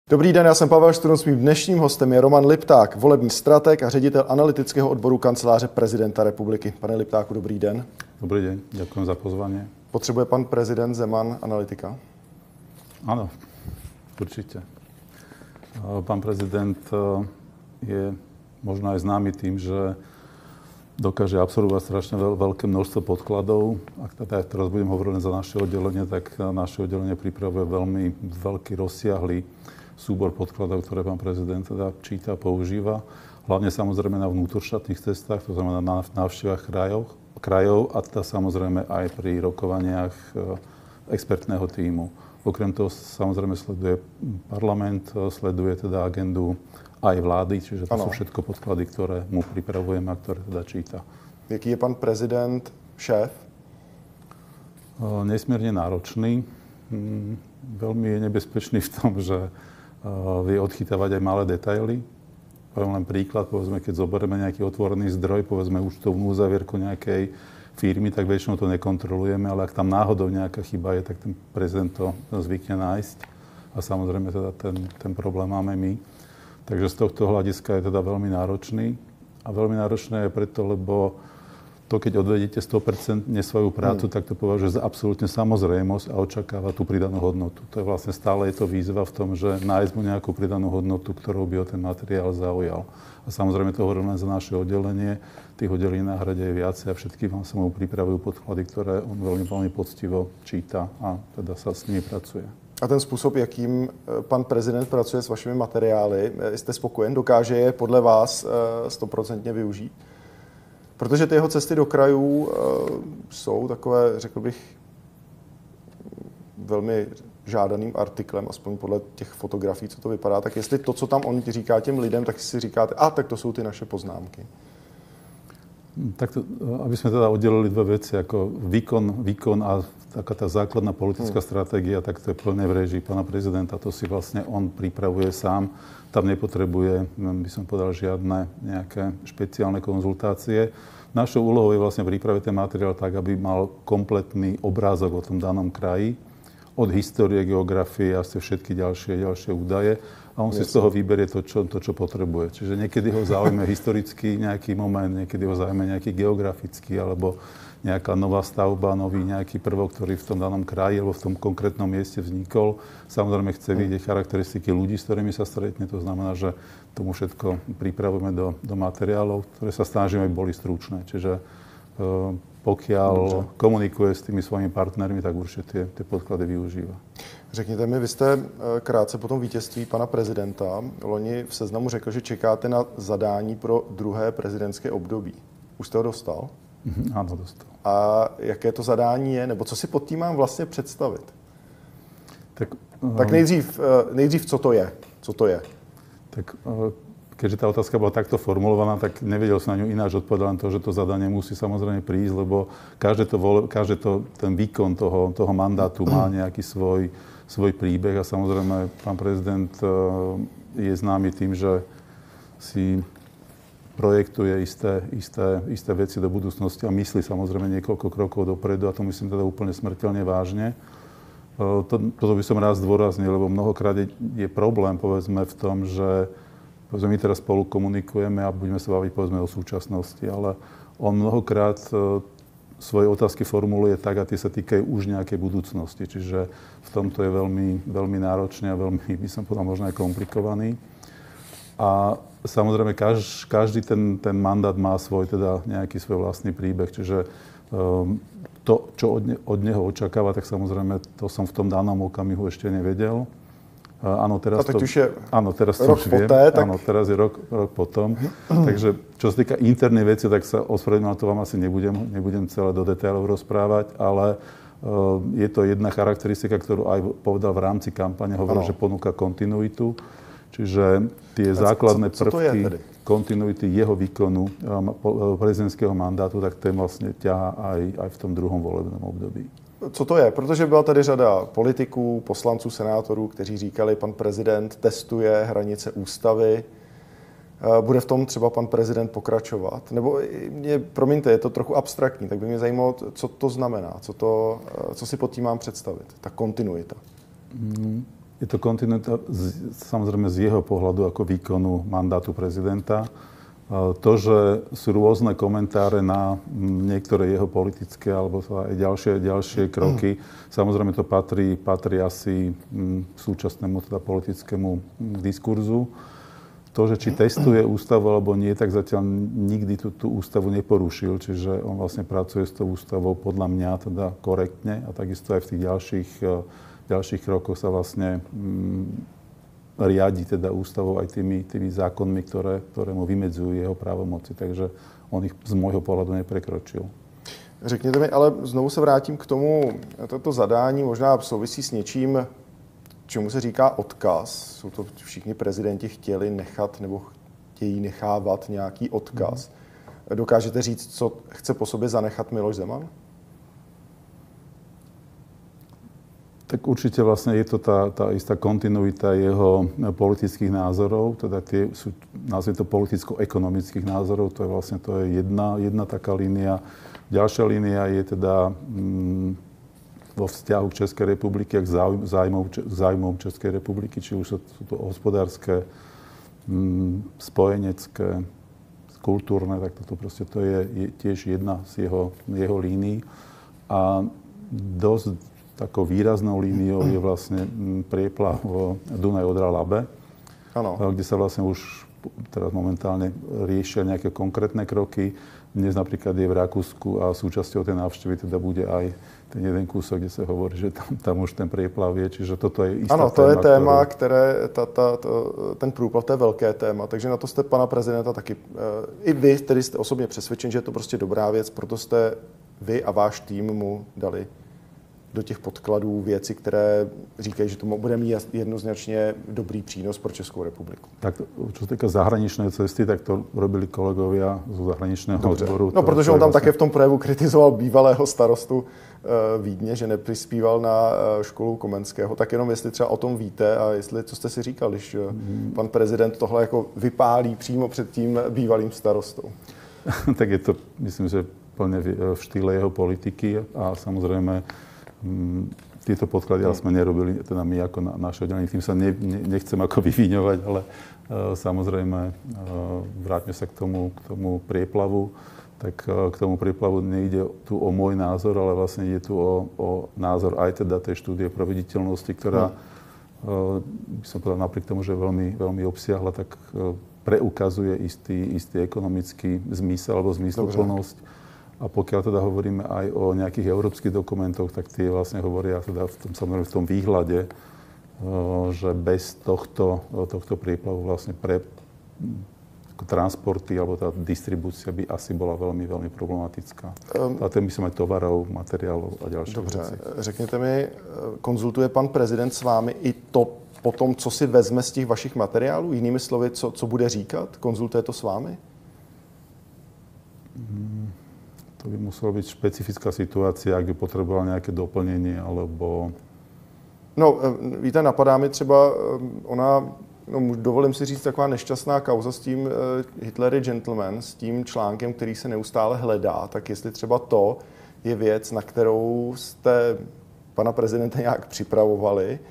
Dobrý den, já jsem Pavel Štrunc, mým dnešním hostem je Roman Lipták, volební strateg a ředitel analytického odboru Kanceláře prezidenta republiky. Pane Liptáku, dobrý den. Dobrý den, děkuji za pozvání. Potřebuje pan prezident Zeman analytika? Ano, určitě. Pan prezident je možno aj známy tým, že dokáže absorbovať strašne veľké množstvo podkladov. Ak teda teraz budem hovoriť za naše oddelenie, tak naše oddelenie pripravuje veľmi veľký, rozsiahlý súbor podkladov, ktoré pán prezident teda číta a používa. Hlavne samozrejme na vnútroštátnych cestách, to znamená na návštevách krajov a teda samozrejme aj pri rokovaniach expertného tímu. Okrem toho samozrejme sleduje parlament, sleduje teda agendu aj vlády, čiže to sú všetko podklady, ktoré mu pripravujeme a ktoré teda číta. Jaký je pan prezident šéf? Nesmierne náročný. Veľmi je nebezpečný v tom, že vie odchytávať aj malé detaily. Poviem len príklad, povedzme, keď zoberieme nejaký otvorený zdroj, povedzme účtovnú uzavierku nejakej firmy, tak väčšinou to nekontrolujeme, ale ak tam náhodou nejaká chyba je, tak ten prezident to zvykne nájsť. A samozrejme teda ten problém máme my. Takže z tohto hľadiska je teda veľmi náročný. A veľmi náročné je preto, lebo to, keď odvedete 100% svoju prácu, tak to považuje za absolútne samozrejmosť a očakáva tú pridanú hodnotu. To je vlastne stále je to výzva v tom, že nájsť mu nejakú pridanú hodnotu, ktorou by ho ten materiál zaujal. A samozrejme to hovorím len za naše oddelenie. Tých oddelení na Hrade je viacej a všetky vám sa mu pripravujú podklady, ktoré on veľmi, veľmi poctivo číta a teda sa s nimi pracuje. A ten způsob, jakým pan prezident pracuje s vašimi materiály, jste spokojen? Dokáže je podle vás 100% využít? Protože ty jeho cesty do krajů jsou takové, řekl bych, velmi žádaným artiklem, aspoň podle těch fotografií, co to vypadá. Tak jestli to, co tam on říká těm lidem, tak si říkáte, tak to jsou ty naše poznámky. Tak to, aby sme teda oddelili dve veci, ako výkon a taká tá základná politická stratégia, tak to je plne v réžii pána prezidenta. To si vlastne on pripravuje sám. Tam nepotrebuje, by som povedal, žiadne nejaké špeciálne konzultácie. Našou úlohou je vlastne pripraviť ten materiál tak, aby mal kompletný obrázok o tom danom kraji, od histórie, geografie a všetky ďalšie údaje. A on si z toho vyberie to, čo potrebuje. Čiže niekedy ho zaujme historický nejaký moment, niekedy ho zaujme nejaký geografický, alebo nejaká nová stavba, nový nejaký prvok, ktorý v tom danom kraji alebo v tom konkrétnom mieste vznikol. Samozrejme chce vidieť charakteristiky ľudí, s ktorými sa stretne. To znamená, že tomu všetko pripravujeme do materiálov, ktoré sa snažíme, aby boli stručné. Čiže pokiaľ komunikuje s tými svojimi partnermi, tak určitě ty podklady využívá. Řekněte mi, vy jste krátce po tom vítězství pana prezidenta loni v Seznamu řekl, že čekáte na zadání pro druhé prezidentské období. Už jste ho dostal? Ano, dostal. A jaké to zadání je, nebo co si pod tím mám vlastně představit? Tak nejdřív co to je? Co to je? Tak keďže tá otázka bola takto formulovaná, tak nevedel som na ňu ináč odpovedať len to, že to zadanie musí samozrejme prísť, lebo ten výkon toho mandátu má nejaký svoj príbeh a samozrejme pán prezident je známy tým, že si projektuje isté veci do budúcnosti a myslí samozrejme niekoľko krokov dopredu a to myslím teda úplne smrteľne vážne. Toto by som rád zdôraznil, lebo mnohokrát je problém, povedzme, v tom, že povedzme, my teraz spolu komunikujeme a budeme sa baviť, povedzme, o súčasnosti, ale on mnohokrát svoje otázky formuluje tak a tie sa týkajú už nejakej budúcnosti. Čiže v tomto je veľmi, veľmi náročný a veľmi, by som povedal, možno aj komplikovaný. A samozrejme, každý ten mandát má nejaký svoj vlastný príbeh. Čiže to, čo od neho očakáva, tak samozrejme, to som v tom danom okamihu ešte nevedel. Áno, teraz to už je teraz rok poté. Áno, teraz je rok potom. Takže čo sa týka internej veci, tak sa ospravedlňujem, to vám asi nebudem celé do detailov rozprávať, ale je to jedna charakteristika, ktorú aj povedal v rámci kampane, hovoril, že ponúka kontinuitu. Čiže tie základné prvky kontinuity jeho výkonu prezidentského mandátu, tak ten vlastne ťahá aj v tom druhom volebnom období. Co to je? Protože byla tady řada politiků, poslanců, senátorů, kteří říkali, pan prezident testuje hranice ústavy. Bude v tom třeba pan prezident pokračovat? Nebo promiňte, je to trochu abstraktní, tak by mě zajímalo, co to znamená, co si pod tím mám představit, ta kontinuita. Je to kontinuita samozrejme z jeho pohľadu ako výkonu mandátu prezidenta. To, že sú rôzne komentáre na niektoré jeho politické alebo aj ďalšie kroky, samozrejme to patrí asi súčasnému teda politickému diskurzu. To, že či testuje ústavu alebo nie, tak zatiaľ nikdy tú ústavu neporušil, čiže on vlastne pracuje s tou ústavou podľa mňa teda korektne a takisto aj v tých ďalších krokoch sa vlastne riadi teda ústavou aj tými zákonmi, ktoré mu vymedzujú jeho právomoci. Takže on ich z môjho pohľadu neprekročil. Řekněte mi, ale znovu se vrátím k tomu, toto zadání možná souvisí s něčím, čemu se říká odkaz. Jsou to všichni prezidenti chtěli nechat nebo chtějí nechávat nějaký odkaz. Dokážete říct, co chce po sobě zanechat Miloš Zeman? Tak určite vlastne je to tá istá kontinuita jeho politických názorov, teda tie sú, nazvime to politicko-ekonomických názorov, to je jedna taká línia. Ďalšia línia je teda vo vzťahu k Českej republiky a k zájmom Českej republiky, či už sú to hospodárske, spojenecké, kultúrne, tak to je tiež jedna z jeho línií. A dosť takou výraznou líniou je vlastne prieplav Dunaj-Odra-Labe, kde sa vlastne už teraz momentálne riešia nejaké konkrétne kroky. Dnes napríklad je v Rakúsku a súčasťou tej návštevy teda bude aj ten jeden kúsok, kde sa hovorí, že tam už ten prieplav je, čiže toto je istá téma. Ano, to je téma, které, ten průplav, to je velké téma, takže na to jste pana prezidenta taky, i vy, který jste osobně přesvědčen, že je to prostě dobrá věc, proto jste vy a váš tým mu dali do těch podkladů věci, které říkají, že to bude mít jednoznačně dobrý přínos pro Českou republiku. Tak čo sa týka zahraničnej cesty, tak to robili kolegovia zo zahraničného odboru. No, protože on tam také v tom projevu kritizoval bývalého starostu Vídně, že neprispíval na školu Komenského. Tak jenom jestli třeba o tom víte a jestli, co jste si říkal, když pan prezident tohle jako vypálí přímo před tím bývalým starostou. Tak je to, myslím, že plne v štýle jeho politiky a samozrejme tieto podklady sme nerobili, teda my ako naše oddelenie, tým sa nechcem ako vyvíňovať, ale samozrejme vráťme sa k tomu prieplavu. Tak k tomu prieplavu nejde tu o môj názor, ale vlastne ide tu o názor aj teda tej štúdie provediteľnosti, ktorá by som povedal napriek tomu, že je veľmi, veľmi obsiahla, tak preukazuje istý ekonomický zmysel alebo zmysluplnosť. A pokiaľ teda hovoríme aj o nejakých európskych dokumentoch, tak tie vlastne hovoria teda v tom výhľade, že bez tohto prieplavu vlastne pre transporty alebo tá distribúcia by asi bola veľmi, veľmi problematická. A ten by som aj tovarov, materiálov a ďalších věcí. Dobře, věcí. řekněte mi, konzultuje pan prezident s vámi i to potom, co si vezme z těch vašich materiálů? Jinými slovy, co bude říkat? Konzultuje to s vámi? To by musela byť špecifická situácia, ak by potreboval nejaké doplnenie, alebo... No, víte, napadá mi třeba dovolím si říct, taková nešťastná kauza s tím Hitler je gentleman, s tím článkem, který se neustále hledá, tak jestli třeba to je věc, na kterou jste pana prezidenta nějak připravovali,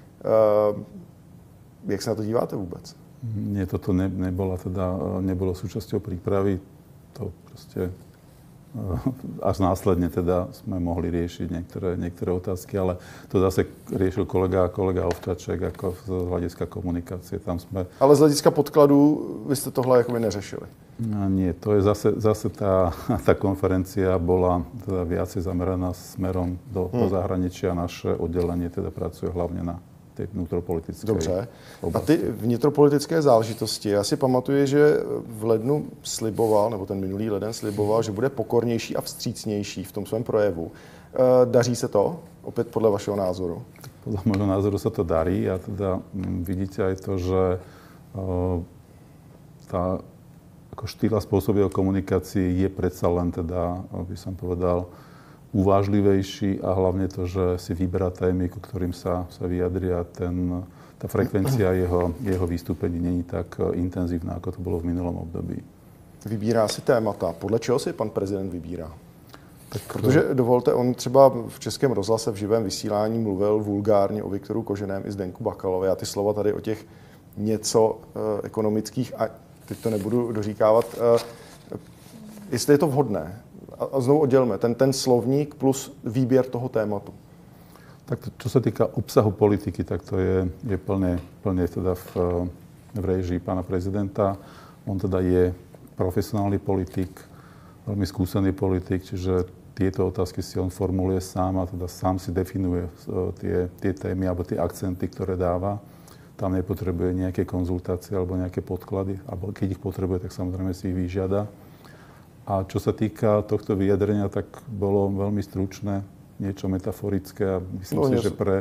jak se na to díváte vůbec? Nie, toto nebolo súčasťou prípravy, to proste až následne teda sme mohli riešiť niektoré otázky, ale to zase riešil kolega Ovčaček ako z hľadiska komunikácie. Tam sme... Ale z hlediska podkladu vy ste tohle jakoby neřešili? No, nie, to je zase tá konferencia bola teda viacej zameraná smerom do zahraničia. Naše oddelenie teda pracuje hlavne na té vnitropolitické Dobře. oblasti. A ty vnitropolitické záležitosti, já si pamatuju, že v lednu sliboval, nebo ten minulý leden sliboval, že bude pokornější a vstřícnější v tom svém projevu. Daří se to? Opět podle vašeho názoru? Podľa môjho názoru sa to darí a teda vidíte aj to, že tá ako štýl a spôsob jeho komunikácie je predsa len teda, by som povedal, uvážlivejší a hlavne to, že si vyberá témy, ku ktorým sa vyjadri a tá frekvencia jeho vystúpení není tak intenzívna, ako to bolo v minulom období. Vybírá si témata. Podle čeho si pan prezident vybírá? Protože dovolte, on třeba v Českém rozhlase v živém vysílání mluvil vulgárně o Viktoru Koženém i Zdeňku Bakalovi. Já ty slova tady o těch něco ekonomických, a teď to nebudu doříkávat, jestli je to vhodné. A znovu oddělme, ten slovník plus výběr toho tématu. Tak to, čo sa týka obsahu politiky, tak to je plne teda v réžii pána prezidenta. On teda je profesionálny politik, veľmi skúsený politik, čiže tieto otázky si on formuluje sám a teda sám si definuje tie témy alebo tie akcenty, ktoré dáva. Tam nepotrebuje nejaké konzultácie alebo nejaké podklady, alebo keď ich potrebuje, tak samozrejme si ich vyžiada. A čo sa týka tohto vyjadrenia, tak bolo veľmi stručné, niečo metaforické a myslím si, že pre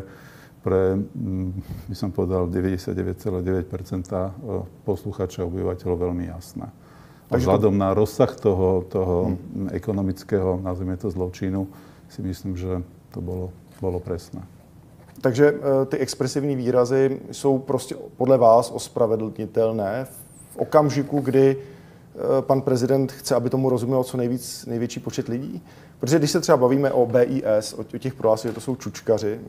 by som povedal, 99,9% poslucháčov, obyvateľov veľmi jasné. A vzhľadom na rozsah toho ekonomického, nazvime to zločinu, si myslím, že to bolo presné. Takže ty expresivní výrazy jsou prostě podle vás ospravedlnitelné v okamžiku, kdy pan prezident chce, aby tomu rozuměl co největší počet lidí? Protože když se třeba bavíme o BIS, o těch prohlášeních, že to jsou čučkaři,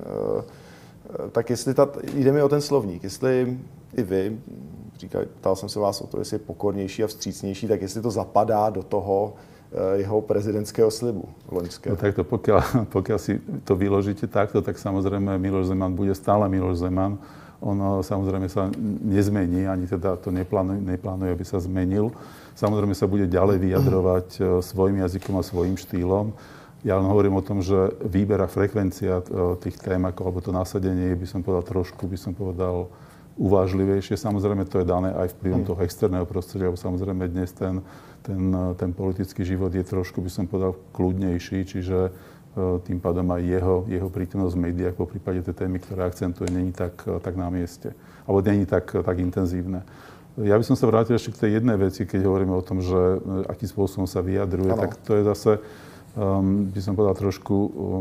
tak jestli jde mi o ten slovník, jestli i vy, ptal jsem se vás o to, jestli je pokornější a vstřícnější, tak jestli to zapadá do toho jeho prezidentského slibu loňského. No takto, pokiaľ si to vyložíte takto, tak samozrejme Miloš Zeman bude stále Miloš Zeman. On samozrejme sa nezmení, ani teda to neplánuje, aby sa zmenil. Samozrejme sa bude ďalej vyjadrovať svojím jazykom a svojím štýlom. Ja len hovorím o tom, že výber a frekvencia tých tém, alebo to nasadenie, by som povedal, uvážlivejšie. Samozrejme, to je dané aj vplyvom toho externého prostredia, lebo samozrejme dnes ten politický život je trošku, by som povedal, kľudnejší, čiže tým pádom aj jeho prítomnosť v médiách, po prípade tej témy, ktoré akcentuje, není tak na mieste. Alebo není tak intenzívne. Ja by som sa vrátil ešte k tej jednej veci, keď hovoríme o tom, že akým spôsobom sa vyjadruje, tak to je zase, by som povedal, trošku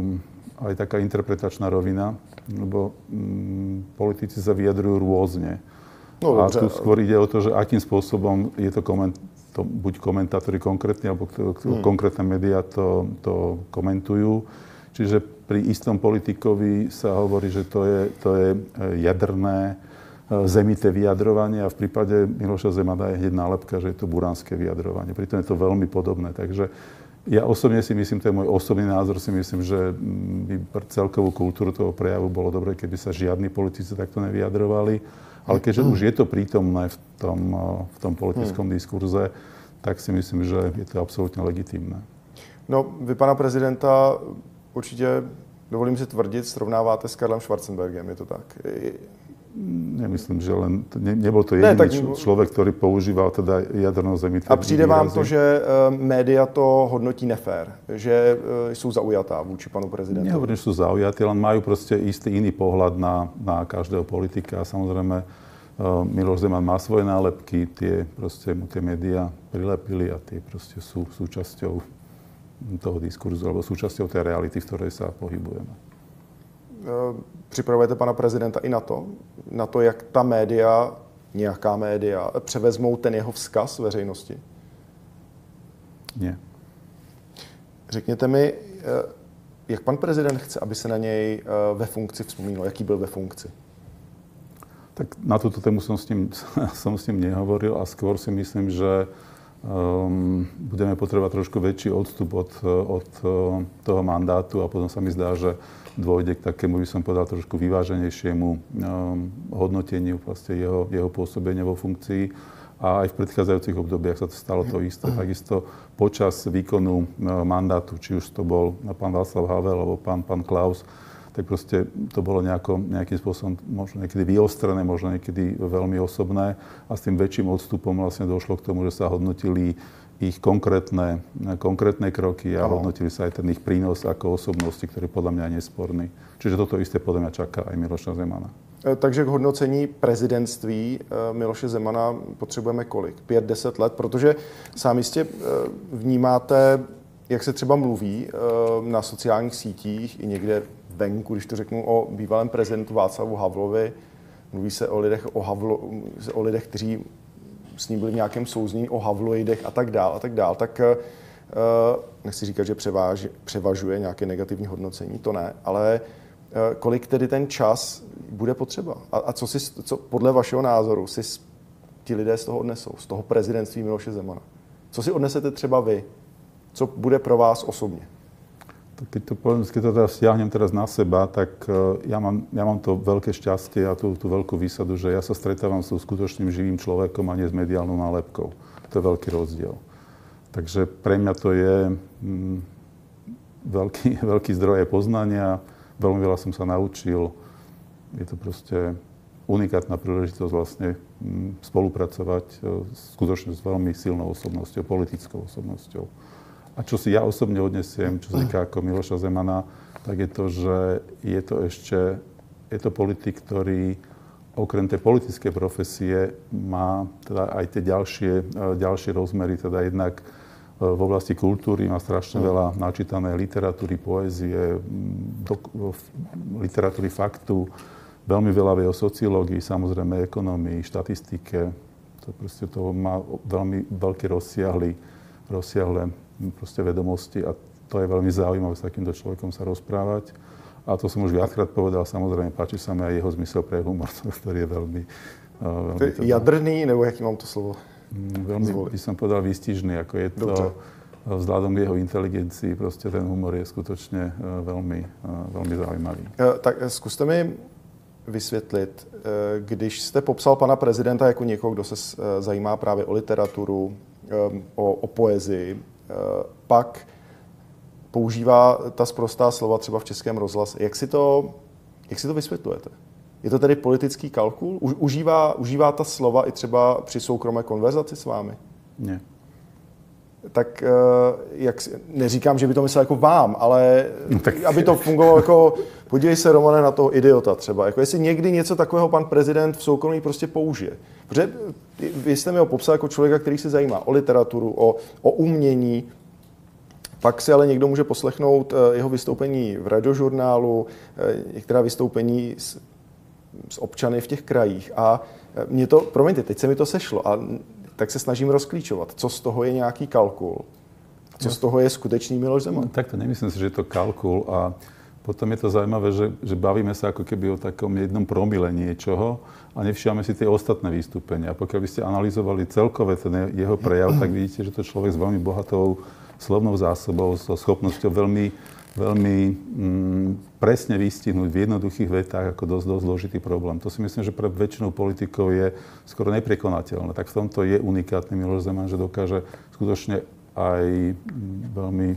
aj taká interpretačná rovina, lebo politici sa vyjadrujú rôzne. No, a tu skôr ide o to, že akým spôsobom je to buď komentátori konkrétni, alebo konkrétne médiá to komentujú. Čiže pri istom politikovi sa hovorí, že to je jadrné, zemité vyjadrovanie a v prípade Miloša Zemana je hneď nálepka, že je to buránske vyjadrovanie. Pritom je to veľmi podobné. Takže ja osobne si myslím, to je môj osobný názor, si myslím, že by pre celkovú kultúru toho prejavu bolo dobré, keby sa žiadni politici takto nevyjadrovali. Ale keďže už je to prítomné v tom politickom diskurze, tak si myslím, že je to absolútne legitímne. No, vy pana prezidenta určitě, dovolím si tvrdit, srovnáváte s Karlem Schwarzenbergem, je to tak? Nemyslím, že len... Nebol to jediný človek, ktorý používal teda jadrno-zemité výrazy. A přijde vám to, že média to hodnotí nefér? Že sú zaujatá vůči panu prezidentu? Nehovorím, že sú zaujatí, len majú proste istý iný pohľad na každého politika. A samozrejme, Miloš Zeman má svoje nálepky, tie médiá prilepili a tie proste sú súčasťou toho diskurzu alebo súčasťou tej reality, v ktorej sa pohybujeme. Připravujete pana prezidenta i na to, jak ta média, nějaká média, převezmou ten jeho vzkaz veřejnosti? Ne. Řekněte mi, jak pan prezident chce, aby se na něj ve funkci vzpomínalo, jaký byl ve funkci? Tak na túto tému som s ním nehovoril a skôr si myslím, že budeme potrebovať trošku väčší odstup od toho mandátu a potom sa mi zdá, že dôjde k takému, by som povedal, trošku vyváženejšiemu hodnoteniu vlastne jeho pôsobenia vo funkcii. A aj v predchádzajúcich obdobiach sa to stalo to isté. Takisto počas výkonu mandátu, či už to bol pán Václav Havel alebo pán Klaus, tak proste to bolo nejakým spôsobom možno niekedy vyostrené, možno niekedy veľmi osobné a s tým väčším odstupom vlastne došlo k tomu, že sa hodnotili ich konkrétne kroky a hodnotili sa aj ten ich prínos ako osobnosti, ktorý podľa mňa je nesporný. Čiže toto isté podľa mňa čaká aj Miloša Zemana. Takže k hodnocení prezidentství Miloše Zemana potřebujeme kolik? 5-10 let? Protože sám jistě vnímáte, jak se třeba mluví na sociálních sítích i někde venku, když to řeknu o bývalém prezidentu Václavu Havlovi, mluví se o lidech, kteří s ním byli v nějakém souznění, o havloidech a tak dál, tak nechci říkat, že převažuje nějaké negativní hodnocení, to ne, ale kolik tedy ten čas bude potřeba? A co podle vašeho názoru si ti lidé z toho odnesou, z toho prezidentství Miloše Zemana? Co si odnesete třeba vy? Co bude pro vás osobně? Tak keď to teda stiahnem teraz na seba, tak ja mám to veľké šťastie a tú veľkú výsadu, že ja sa stretávam s skutočným živým človekom a nie s mediálnou nálepkou. To je veľký rozdiel. Takže pre mňa to je veľký zdroj poznania, veľmi veľa som sa naučil. Je to proste unikátna príležitosť vlastne spolupracovať skutočne s veľmi silnou osobnosťou, politickou osobnosťou. A čo si ja osobne odnesiem, čo sa týka ako Miloša Zemana, tak je to, že je to politik, ktorý okrem tej politickej profesie má teda aj tie ďalšie rozmery, teda jednak v oblasti kultúry má strašne veľa načítanej literatúry, poézie, literatúry faktu, veľmi veľa vie o sociológii, samozrejme ekonomii, štatistike. To má veľmi veľké rozsiahle proste vedomosti a to je veľmi zaujímavé s takýmto človekom sa rozprávať. A to som už viackrát povedal, samozrejme, páči sa mi aj jeho zmysel pre humor, ktorý je veľmi jadrný, nebo jaký mám to slovo? Veľmi, by som povedal, výstižný, ako je to vzhľadom k jeho inteligencii, proste ten humor je skutočne veľmi zaujímavý. Tak zkuste mi vysvětlit, když jste popsal pana prezidenta jako někoho, kdo se zajímá právě o literaturu, o poezii, pak používá ta sprostá slova třeba v Českém rozhlase. Jak si to vysvětlujete? Je to tedy politický kalkul? Užívá ta slova i třeba při soukromé konverzaci s vámi? Ne. Tak neříkám, že by to myslel jako vám, ale aby to fungovalo jako, podívej se, Romane, na toho idiota třeba. Jako jestli někdy něco takového pan prezident v soukromí prostě použije. Protože vy jste mi ho popsal jako člověka, který se zajímá o literaturu, o umění, pak si ale někdo může poslechnout jeho vystoupení v radiožurnálu, některá vystoupení s občany v těch krajích. A mě to, promiňte, teď se mi to sešlo a tak se snažím rozklíčovat, co z toho je nějaký kalkul a co z toho je skutečný Miloš Zeman. Tak to nemyslím si, že je to kalkul a potom je to zaujímavé, že bavíme sa ako keby o takom jednom promile niečoho a nevšímame si tie ostatné vystúpenia. A pokiaľ by ste analyzovali celkové ten jeho prejav, tak vidíte, že to je človek s veľmi bohatou slovnou zásobou, so schopnosťou veľmi presne vystihnúť v jednoduchých vetách ako dosť zložitý problém. To si myslím, že pre väčšinu politikov je skoro neprekonateľné. Tak v tomto je unikátny Miloš Zeman, že dokáže skutočne aj veľmi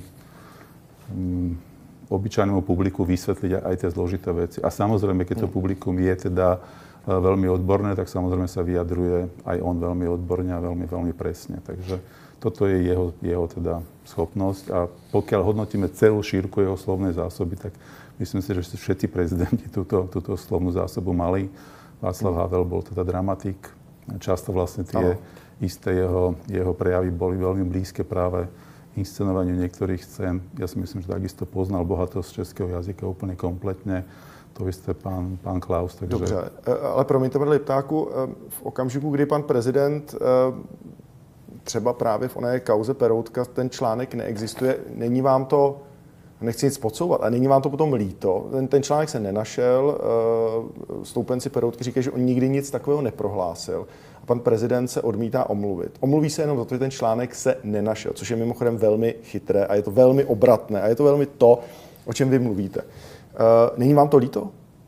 obyčajnému publiku vysvetliť aj tie zložité veci. A samozrejme, keď to publikum je teda veľmi odborné, tak samozrejme sa vyjadruje aj on veľmi odborne a veľmi presne. Takže toto je jeho teda schopnosť a pokiaľ hodnotíme celú šírku jeho slovnej zásoby, tak myslím si, že všetci prezidenti túto slovnú zásobu mali. Václav Havel bol teda dramatik. Často vlastne tie isté jeho prejavy boli veľmi blízke práve inscenovaniu niektorých scén. Ja si myslím, že takisto poznal bohatosť českého jazyka úplne kompletne. To isté pán Klaus. Takže... Dobře, ale promiňte, pane Liptáku, v okamžiku, kdy pan prezident třeba právě v oné kauze Peroutka ten článek neexistuje, není vám to, nechci nic podsouvat, a není vám to potom líto? Ten článek se nenašel, stoupenci Peroutky říkají, že on nikdy nic takového neprohlásil. A pan prezident se odmítá omluvit. Omluví se jenom za to, že ten článek se nenašel, což je mimochodem velmi chytré a je to velmi obratné a je to velmi to, o čem vy mluvíte. Není vám to líto?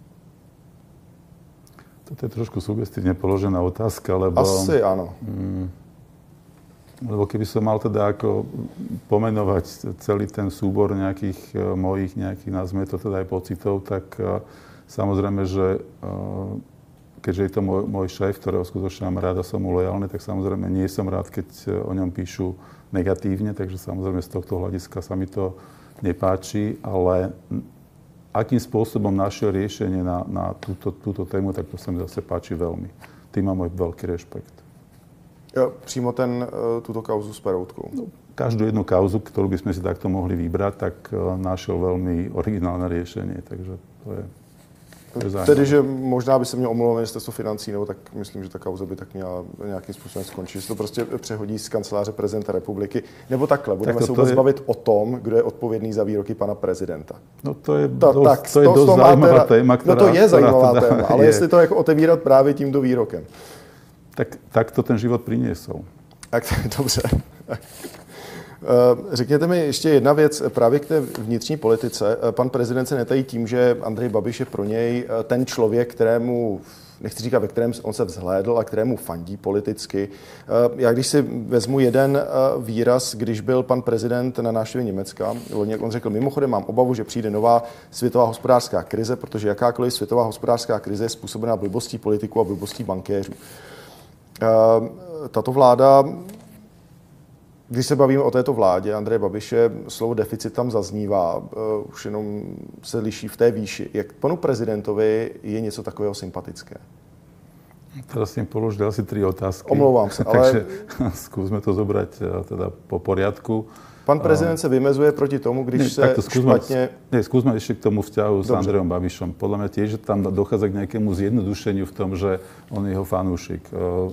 To je trošku sugestívne položená otázka, lebo... Asi áno. Lebo keby som mal teda ako pomenovať celý ten súbor nejakých mojich, nazvime to teda aj pocitov, tak samozrejme, že keďže je to môj šéf, ktorého skutočne mám rád a som mu lojálny, tak samozrejme nie som rád, keď o ňom píšu negatívne, takže samozrejme z tohto hľadiska sa mi to nepáči, ale akým spôsobom našiel riešenie na túto tému, tak to sa mi zase páči veľmi. Tým má môj veľký rešpekt. Přímo túto kauzu s Peroutkou? No, každú jednu kauzu, ktorú by sme si takto mohli vybrať, tak našiel veľmi originálne riešenie, takže to je... Tedy, že možná by se mělo omlouvat ministerstvo financí, nebo tak myslím, že ta kauza by tak měla nějakým způsobem skončit, že se to prostě přehodí z kanceláře prezidenta republiky. Nebo takhle, budeme se vůbec bavit o tom, kdo je odpovědný za výroky pana prezidenta. No to je dost zajímavá téma, která... No to je zajímavá téma, ale jestli to jako otevírat právě tímto výrokem. Tak to ten život priniesol. Tak dobře. Řekněte mi ještě jedna věc právě k té vnitřní politice. Pan prezident se netají tím, že Andrej Babiš je pro něj ten člověk, kterému, nechci říkat, ve kterém on se vzhlédl a kterému fandí politicky. Já když si vezmu jeden výraz, když byl pan prezident na návštěvě Německa, on řekl, mimochodem mám obavu, že přijde nová světová hospodářská krize, protože jakákoliv světová hospodářská krize je způsobená blbostí politiků a blbostí bankéřů. Tato vláda, když se bavíme o této vládě Andreje Babiše, slovo deficit tam zaznívá, už jenom se liší v té výši. Jak panu prezidentovi je něco takového sympatické? Teraz si položil asi 3 otázky. Omlouvám se, ale... Takže skúsme to zobrať teda po poriadku. Pan prezident se vymezuje proti tomu, když se špatně... Skúsme ešte k tomu vzťahu s Andrejom Babišom. Podľa mňa tiež, že tam dochádza k nejakému zjednodušeniu v tom, že on je jeho fanúšik.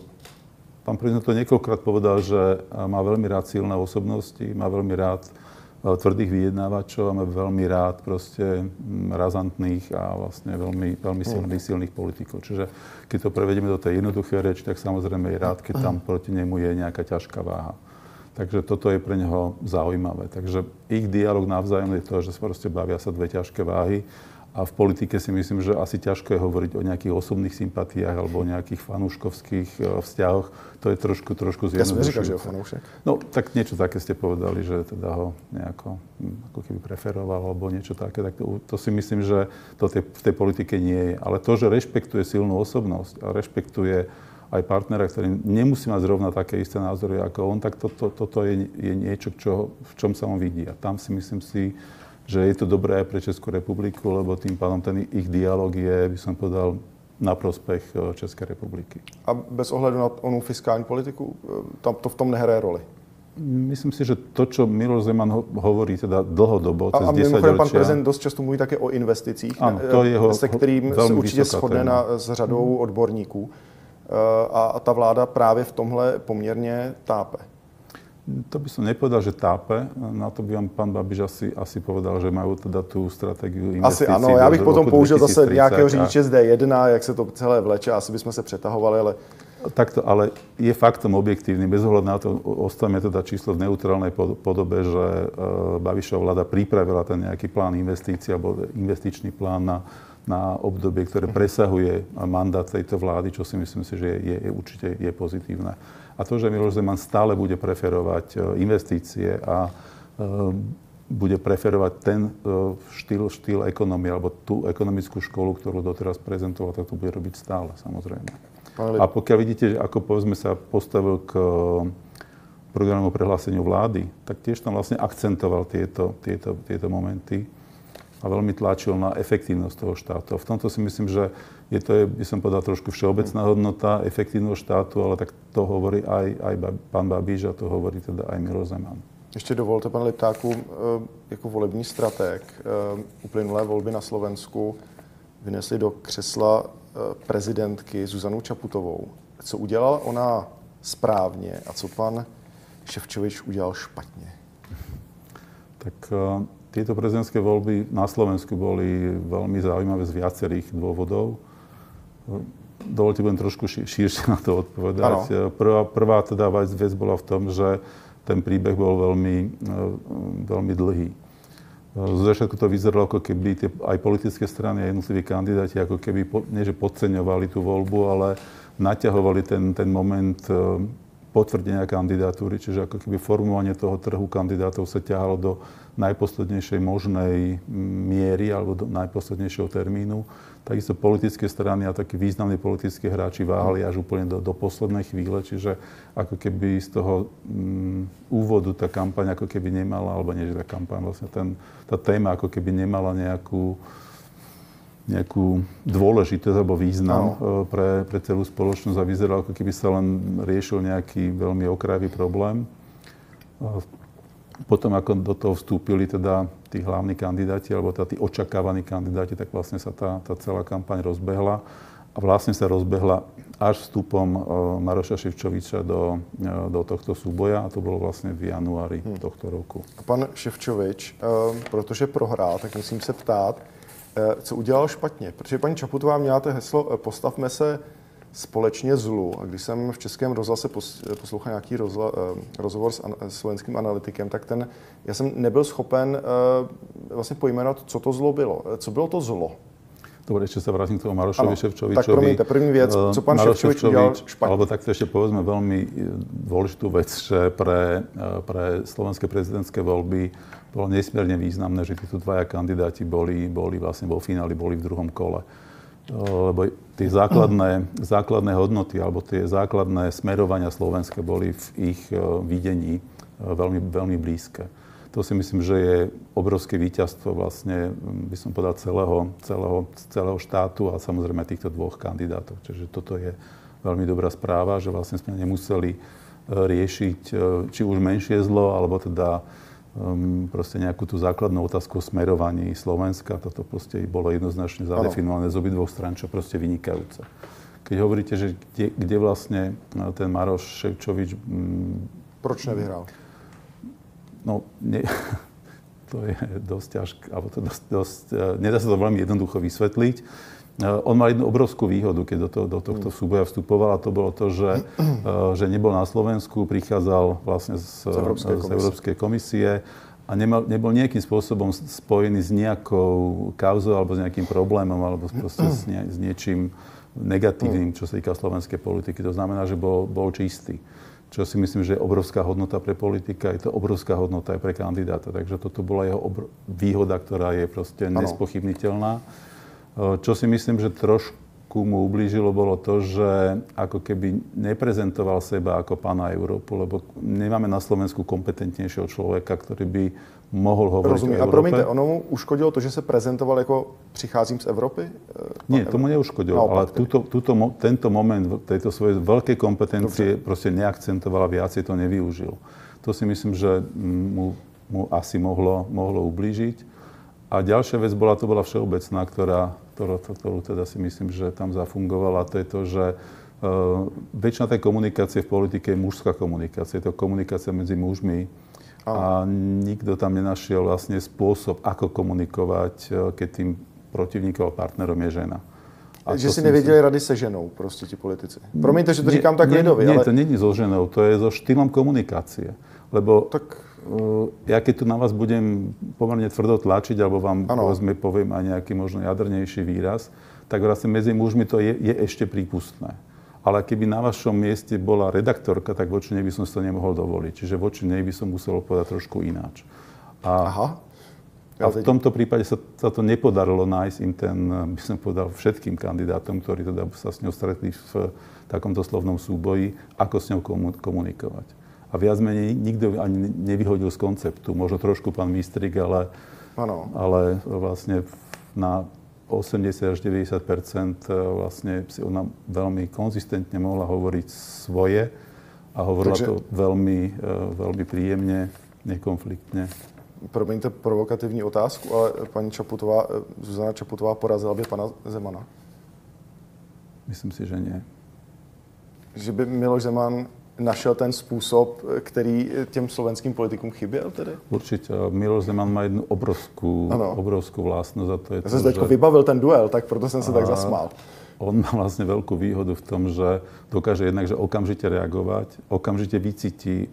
Pán prezident to niekoľkokrát povedal, že má veľmi rád silné osobnosti, má veľmi rád tvrdých vyjednávačov a má veľmi rád proste razantných a vlastne veľmi silných politikov. Čiže keď to prevedieme do tej jednoduchej reči, tak samozrejme je rád, keď tam proti nemu je nejaká ťažká váha. Takže toto je pre neho zaujímavé. Takže ich dialog navzájom je to, že proste bavia sa dve ťažké váhy. A v politike si myslím, že asi ťažko je hovoriť o nejakých osobných sympatiách alebo o nejakých fanúškovských vzťahoch. To je trošku zjednodušujúce. Ja som neříkal, že je fanúšek. No, tak niečo také ste povedali, že teda ho nejako ako keby preferoval alebo niečo také. Tak to si myslím, že to v tej politike nie je. Ale to, že rešpektuje silnú osobnosť a rešpektuje aj partnera, ktorý nemusí mať zrovna také isté názory ako on, tak toto je niečo, v čom sa on vidí. A tam si myslím že je to dobré aj pre Českú republiku, lebo tým pádom ten ich dialog je, by som povedal, na prospech Českej republiky. A bez ohledu na onu fiskální politiku, to v tom nehraje roli? Myslím si, že to, čo Miloš Zeman hovorí teda dlhodobo, cez 10 ročia... A mimochodem pan prezident dost často mluví také o investicích, se kterým se určitě shodne s řadou odborníků. A ta vláda právě v tomhle poměrně tápe. To by som nepovedal, že tápe. Na to by vám pán Babiš asi povedal, že majú teda tú stratégiu investícií. Asi ano, já bych potom použil zase nějakého řidiče z D1, jak se to celé vleče, asi bychom se přetahovali, ale... Takto, ale je faktom objektívny, bez ohľadu na to, ostavíme teda číslo v neutrálnej podobe, že Babišova vláda pripravila ten nejaký plán investícií alebo investičný plán na obdobie, ktoré presahuje mandát tejto vlády, čo si myslím si, že je určite pozitívne. A to, že Miloš Zeman stále bude preferovať investície a bude preferovať ten štýl ekonomie alebo tú ekonomickú školu, ktorú doteraz prezentoval, tak to bude robiť stále, samozrejme. A pokiaľ vidíte, ako povedzme sa postavil k programu prehláseniu vlády, tak tiež tam vlastne akcentoval tieto momenty a veľmi tlačil na efektívnosť toho štátu. A v tomto si myslím, že je, by som povedal, trošku všeobecná hodnota efektívneho štátu, ale tak to hovorí aj pán Babiš a to hovorí teda aj Miloš Zeman. Ještě dovolte, pane Liptáku, jako volební stratég uplynulé volby na Slovensku vynesli do křesla prezidentky Zuzanu Čaputovou. Co udělala ona správně a co pan Šefčovič udělal špatně? Tak tieto prezidentské voľby na Slovensku boli veľmi zaujímavé z viacerých dôvodov. Dovolte, budem trošku širšie na to odpovedať. Prvá teda vec bola v tom, že ten príbeh bol veľmi dlhý. Z začiatku to vyzeralo, ako keby aj politické strany a jednotliví kandidáti ako keby nie že podceňovali tú voľbu, ale naťahovali ten moment potvrdenia kandidatúry, čiže ako keby formovanie toho trhu kandidátov sa ťahalo do najposlednejšej možnej miery alebo do najposlednejšieho termínu. Takisto politické strany a takí významní politickí hráči váhali až úplne do poslednej chvíle, čiže ako keby z toho úvodu tá kampaň ako keby nemala, alebo nie, že tá kampaň, vlastne tá téma ako keby nemala nejakú dôležitosť alebo význam pre celú spoločnosť a vyzeralo, ako keby sa len riešil nejaký veľmi okrajový problém. potom, ako do toho vstúpili teda tí hlavní kandidáti, alebo teda tí očakávaní kandidáti, tak vlastne sa tá celá kampaň rozbehla. A vlastne sa rozbehla až vstupom Maroša Šefčoviča do tohto súboja, a to bylo vlastně v januári tohto roku. A pan Šefčovič, protože prohrál, tak musím se ptát, co udělal špatně. Protože paní Čaputová měla to heslo postavme se společně zlu. A když jsem v Českém rozhlase poslouchal nějaký rozhovor s slovenským analytikem, tak já jsem nebyl schopen vlastně pojmenovat, co to zlo bylo. Co bylo to zlo? Dobre, ešte sa vrátim k tomu Marošovi Šefčovičovi. Tak promiňte, první věc, co pan Šefčovič udělal špatně. Alebo takto ešte povedzme veľmi dôležitú vec, že pre slovenské prezidentské voľby bolo nesmierne významné, že títo dvaja kandidáti boli vlastne vo finále, boli v druhom kole. Lebo tie základné hodnoty alebo tie základné smerovania Slovenska boli v ich videní veľmi, veľmi blízke. To si myslím, že je obrovské víťazstvo vlastne, by som povedal, celého štátu a samozrejme týchto dvoch kandidátov. Čiže toto je veľmi dobrá správa, že vlastne sme nemuseli riešiť či už menšie zlo, alebo teda proste nejakú tú základnú otázku o smerovaní Slovenska. Toto proste bolo jednoznačne zadefinované z obidvoch strán, čo proste vynikajúce. Keď hovoríte, že kde vlastne ten Maroš Šefčovič... Proč nevyhrál? No, to je dosť ťažké, alebo to dosť, nedá sa to veľmi jednoducho vysvetliť. On mal jednu obrovskú výhodu, keď do tohto súboja vstupoval, a to bolo to, že nebol na Slovensku, prichádzal vlastne z Európskej komisie a nebol nejakým spôsobom spojený s nejakou kauzou alebo s nejakým problémom alebo proste s niečím negatívnym, čo sa týka slovenskej politiky. To znamená, že bol čistý. Čo si myslím, že je obrovská hodnota pre politika, je to obrovská hodnota aj pre kandidáta. Takže toto bola jeho výhoda, ktorá je proste nespochybniteľná. Čo si myslím, že trošku mu ublížilo, bolo to, že ako keby neprezentoval seba ako pána Európu, lebo nemáme na Slovensku kompetentnejšieho človeka, ktorý by mohol hovoriť o Európe. A promiňte, ono mu uškodilo to, že se prezentoval jako přicházím z Evropy? Nie, tomu neuškodilo, ale tento moment tejto svojej veľkej kompetencie proste neakcentoval a viacej to nevyužil. To si myslím, že mu asi mohlo ublížiť. A ďalšia vec bola všeobecná, ktorú teda si myslím, že tam zafungovala. To je to, že väčšina tej komunikácie v politike je mužská komunikácia. Je to komunikácia medzi mužmi. A nikto tam nenašiel vlastne spôsob, ako komunikovať, keď tým protivníkom a partnerom je žena. A že si nevěděli rady se ženou, prostě ti politici. Promiňte, že to říkám tak lidově, ale... Nie, to není so ženou, to je so štýlom komunikácie. Lebo ja keď tu na vás budem pomerne tvrdo tlačiť, alebo vám poviem aj nejaký možno jadrnejší výraz, tak vlastne medzi mužmi to je ešte prípustné. Ale keby na vašom mieste bola redaktorka, tak voči nej by som si to nemohol dovoliť. Čiže voči nej by som musel povedať trošku ináč. A v tomto prípade sa to nepodarilo nájsť im by som povedal, všetkým kandidátom, ktorí teda sa s ňou stretli v takomto slovnom súboji, ako s ňou komunikovať. A viac menej nikto ani nevyhodil z konceptu. Možno trošku pán Mistrik, ale vlastne na 80 až 90% vlastne si ona veľmi konzistentne mohla hovoriť svoje a hovorila to veľmi, veľmi príjemne, nekonfliktne. Promiňte provokativní otázku, ale paní Zuzana Čaputová porazila by pana Zemana? Myslím si, že nie. Že by Miloš Zeman našel ten způsob, který těm slovenským politikům chyběl tedy? Určitě. Miloš Zeman má jednu obrovskú vlastnosť. A to je ja som si teďko vybavil ten duel, tak proto som sa tak zasmál. On má vlastne veľkú výhodu v tom, že dokáže jednak že okamžite reagovať, okamžite vycíti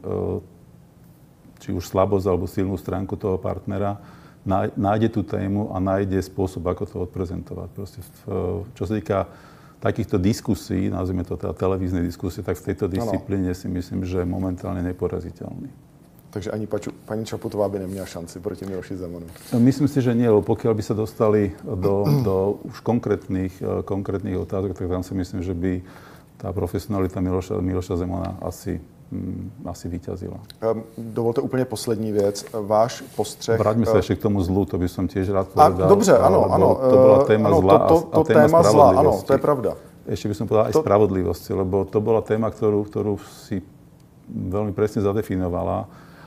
či už slabosť alebo silnú stránku toho partnera, nájde tú tému a nájde spôsob, ako to odprezentovať. Proste čo sa týka takýchto diskusí, nazvime to teda televíznej diskusie, tak v tejto disciplíne si myslím, že je momentálne neporaziteľný. Takže ani paní Čaputová by neměla šanci proti Miloši Zemanu? Myslím si, že nie, lebo pokiaľ by sa dostali do už konkrétnych otázok, tak tam si myslím, že by tá profesionalita Miloša Zemana asi vyťazila. Dovolte úplně poslední věc. Váš postřeh... Vráťme sa ešte k tomu zlu, to by som tiež rád povedal. Dobře, ano. To bola téma zla a téma spravodlivosti. Ano, to je pravda. Ešte by som povedal aj spravodlivosti, lebo to bola téma, ktorú si veľmi presne zadefinovala.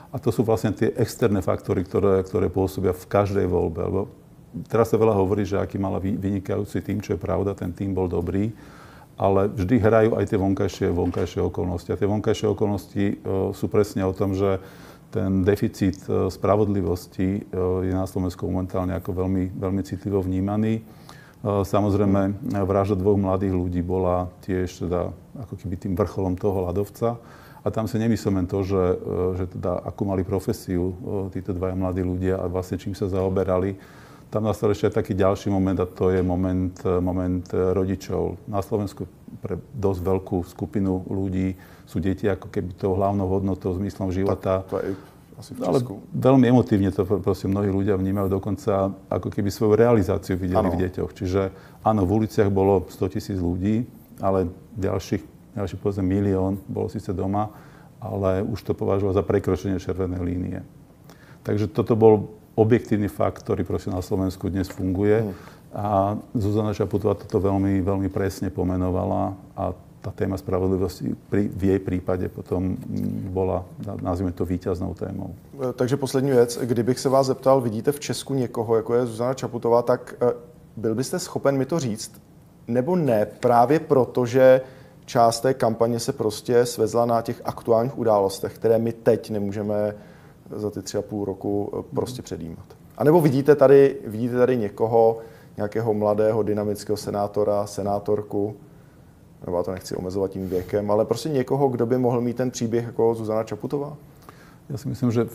A to sú vlastne tie externé faktory, ktoré pôsobia v každej voľbe. Lebo teraz sa veľa hovorí, že aký mala vynikajúci tým, čo je pravda, ten tým bol dobrý, ale vždy hrajú aj tie vonkajšie okolnosti. A tie vonkajšie okolnosti sú presne o tom, že ten deficit spravodlivosti je na Slovensku momentálne ako veľmi, veľmi citlivo vnímaný. Samozrejme, vražda 2 mladých ľudí bola tiež teda ako keby tým vrcholom toho ľadovca. A tam si nemyslím len to, že teda akú mali profesiu títo 2 mladí ľudia a vlastne čím sa zaoberali. Tam nastal ešte aj taký ďalší moment a to je moment rodičov. Na Slovensku pre dosť veľkú skupinu ľudí sú deti ako keby tou hlavnou hodnotou, zmyslom života. To je asi v Ale veľmi emotívne to proste mnohí ľudia vnímajú, dokonca ako keby svoju realizáciu videli v deťoch. Čiže áno, v uliciach bolo 100 000 ľudí, ale ďalší povedzme 1 000 000 bolo síce doma, ale už to považoval za prekročenie červenej línie. Takže toto bol objektívny fakt, ktorý proste na Slovensku dnes funguje. A Zuzana Čaputová toto veľmi, veľmi presne pomenovala a tá téma spravodlivosti v jej prípade potom bola, nazvime to, víťaznou témou. Takže poslední věc, kdybych se vás zeptal, vidíte v Česku někoho, jako je Zuzana Čaputová, tak byl byste schopen mi to říct? Nebo ne? Právě proto, že část té kampaně se prostě svezla na těch aktuálních událostech, které my teď nemůžeme za ty 3,5 roku prostě předjímat. A nebo vidíte tady někoho, nějakého mladého, dynamického senátora, senátorku, nebo já to nechci omezovat tím věkem, ale prostě někoho, kdo by mohl mít ten příběh jako Zuzana Čaputová? Ja si myslím, že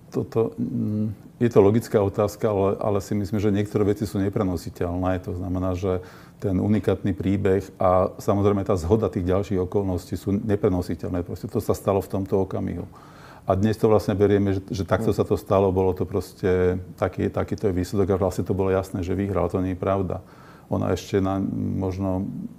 je to logická otázka, ale si myslím, že niektoré veci sú neprenositeľné. To znamená, že ten unikátny príbeh a samozrejme tá zhoda tých ďalších okolností sú neprenositeľné. Proste to sa stalo v tomto okamihu. A dnes to vlastne berieme, že takto sa to stalo, bolo to proste takýto je výsledok a vlastne to bolo jasné, že vyhral. To nie je pravda. Ona ešte možno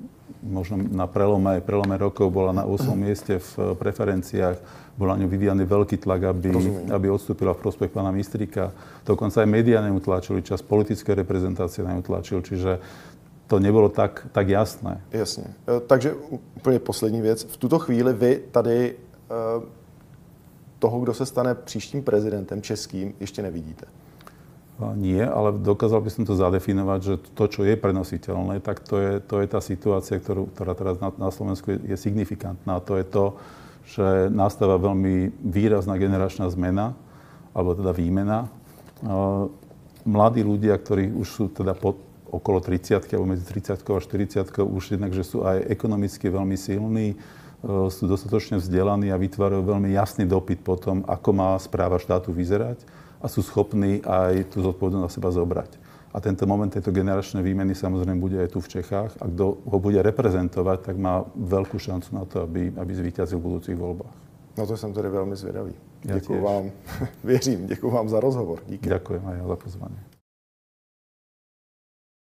na prelome rokov bola na 8. mieste v preferenciách. Bol na ňu vyvíjaný veľký tlak, aby odstúpila v prospech pána Mistríka. Dokonca aj médiá na ňu tlačili, časť politické reprezentácie na ňu tlačil, čiže to nebylo tak jasné. Jasně. Takže úplně poslední věc. V tuto chvíli vy tady toho, kdo se stane příštím prezidentem českým, ještě nevidíte. Nie, ale dokázal by som to zadefinovať, že to, čo je prenositeľné, tak to je tá situácia, ktorá teraz na Slovensku je signifikantná. To je to, že nastáva veľmi výrazná generačná zmena, alebo teda výmena. Mladí ľudia, ktorí už sú teda okolo 30-ky, alebo medzi 30-kou a 40-kou, už jednak, že sú aj ekonomicky veľmi silní, sú dostatočne vzdelaní a vytvárajú veľmi jasný dopyt po tom, ako má správa štátu vyzerať a sú schopní aj tú zodpovednosť na seba zobrať. A tento moment tejto generačnej výmeny samozrejme bude aj tu v Čechách. A kto ho bude reprezentovať, tak má veľkú šancu na to, aby zvíťazil v budúcich voľbách. No to jsem tedy velmi zvědavý. Děkuju vám, věřím, děkuju vám za rozhovor. Díky. Ďakujem aj ja za pozvanie.